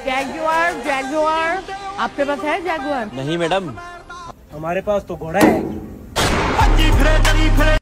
Jaguar Jaguar आपके पास है Jaguar? नहीं मैडम, हमारे पास तो घोड़ा है।